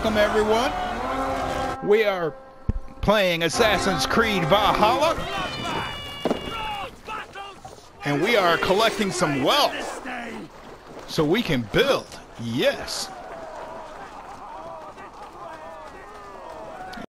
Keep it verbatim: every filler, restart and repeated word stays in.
Welcome everyone. We are playing Assassin's Creed Valhalla, and we are collecting some wealth so we can build. Yes.